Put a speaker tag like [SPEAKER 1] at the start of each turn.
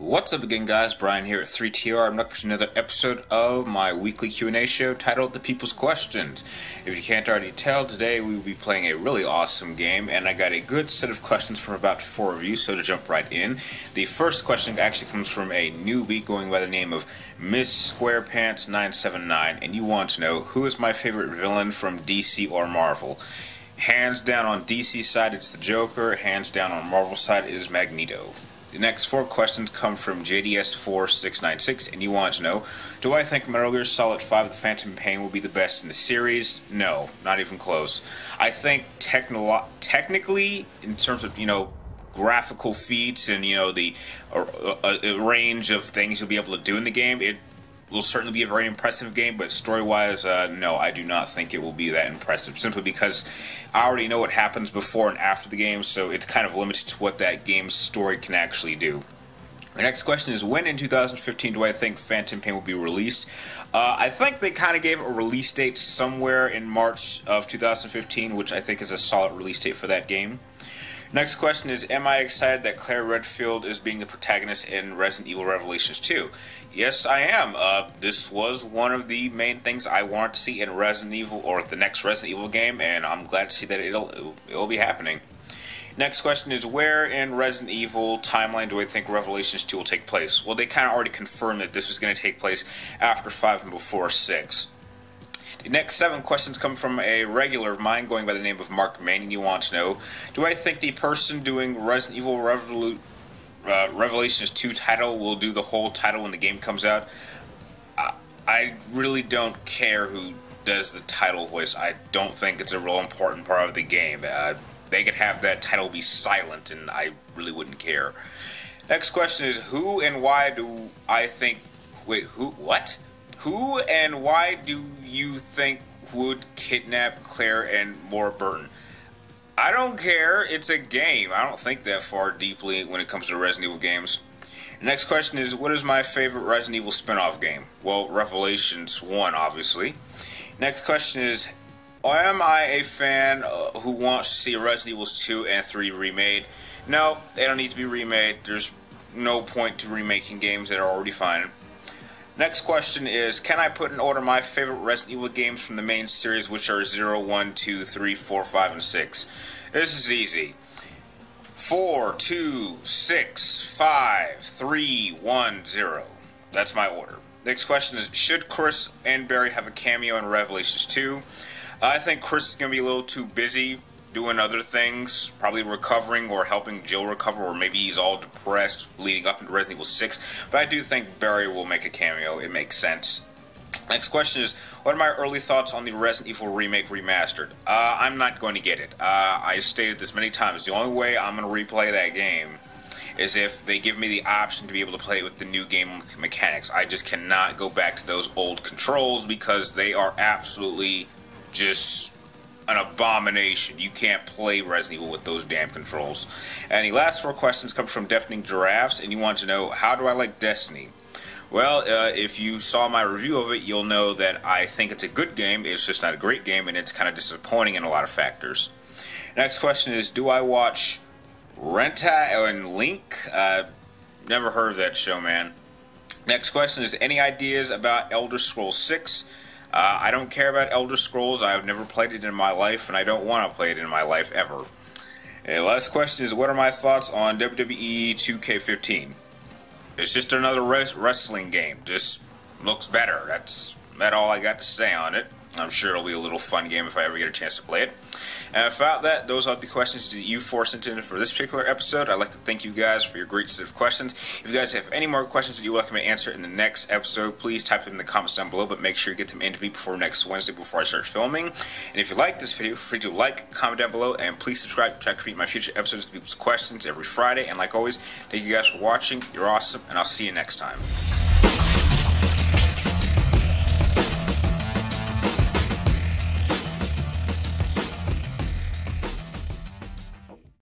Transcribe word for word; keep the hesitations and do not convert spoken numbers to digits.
[SPEAKER 1] What's up again, guys? Brian here at three T R. I'm back with another episode of my weekly Q and A show titled The People's Questions. If you can't already tell, today we will be playing a really awesome game, and I got a good set of questions from about four of you, so to jump right in. The first question actually comes from a newbie going by the name of Miss Squarepants nine seven nine, and you want to know, who is my favorite villain from D C or Marvel? Hands down on D C side, it's the Joker. Hands down on Marvel side, it is Magneto. The next four questions come from J D S four six nine six, and you want to know, do I think Metal Gear Solid five The Phantom Pain will be the best in the series? No, not even close. I think technolo- technically, in terms of, you know, graphical feats and, you know, the uh, uh, range of things you'll be able to do in the game, it will certainly be a very impressive game, but story-wise, uh, no, I do not think it will be that impressive, simply because I already know what happens before and after the game, so it's kind of limited to what that game's story can actually do. The next question is, when in two thousand fifteen do I think Phantom Pain will be released? Uh, I think they kind of gave a release date somewhere in March of two thousand fifteen, which I think is a solid release date for that game. Next question is, am I excited that Claire Redfield is being the protagonist in Resident Evil Revelations two? Yes, I am. Uh, this was one of the main things I wanted to see in Resident Evil, or the next Resident Evil game, and I'm glad to see that it'll, it'll, it'll be happening. Next question is, where in Resident Evil timeline do I think Revelations two will take place? Well, they kind of already confirmed that this was going to take place after five and before six. The next seven questions come from a regular of mine going by the name of Mark Main, and you want to know, do I think the person doing Resident Evil Revolu- uh, Revelations two title will do the whole title when the game comes out? I, I really don't care who does the title voice. I don't think it's a real important part of the game. Uh, they could have that title be silent, and I really wouldn't care. Next question is, who and why do I think... Wait, who? What? Who and why do you think would kidnap Claire and Maura Burton? I don't care. It's a game. I don't think that far deeply when it comes to Resident Evil games. The next question is, what is my favorite Resident Evil spin-off game? Well, Revelations one, obviously. Next question is, am I a fan uh, who wants to see Resident Evil two and three remade? No, they don't need to be remade. There's no point to remaking games that are already fine. Next question is, can I put in order my favorite Resident Evil games from the main series, which are zero, one, two, three, four, five, and six? This is easy. four, two, six, five, three, one, zero. That's my order. Next question is, should Chris and Barry have a cameo in Revelations two? I think Chris is going to be a little too busy doing other things, probably recovering or helping Jill recover, or maybe he's all depressed leading up into Resident Evil six, but I do think Barry will make a cameo. It makes sense. Next question is, what are my early thoughts on the Resident Evil Remake Remastered? Uh, I'm not going to get it. Uh, I stated this many times. The only way I'm going to replay that game is if they give me the option to be able to play it with the new game mechanics. I just cannot go back to those old controls because they are absolutely just an abomination. You can't play Resident Evil with those damn controls. And the last four questions come from Deafening Giraffes, and you want to know, how do I like Destiny? Well, uh, if you saw my review of it, you'll know that I think it's a good game. It's just not a great game, and it's kind of disappointing in a lot of factors. Next question is, do I watch Renta and Link? Uh, never heard of that show, man. Next question is, any ideas about Elder Scrolls six? Uh, I don't care about Elder Scrolls. I've never played it in my life, and I don't want to play it in my life ever. And the last question is, what are my thoughts on W W E two K fifteen? It's just another res- wrestling game. Just looks better. That's about all I got to say on it. I'm sure it'll be a little fun game if I ever get a chance to play it. And without that, those are the questions that you four sent in for this particular episode. I'd like to thank you guys for your great set of questions. If you guys have any more questions that you would like me to answer in the next episode, please type them in the comments down below, but make sure you get them in to me before next Wednesday before I start filming. And if you like this video, feel free to like, comment down below, and please subscribe to try to create my future episodes of people's questions every Friday. And like always, thank you guys for watching. You're awesome, and I'll see you next time.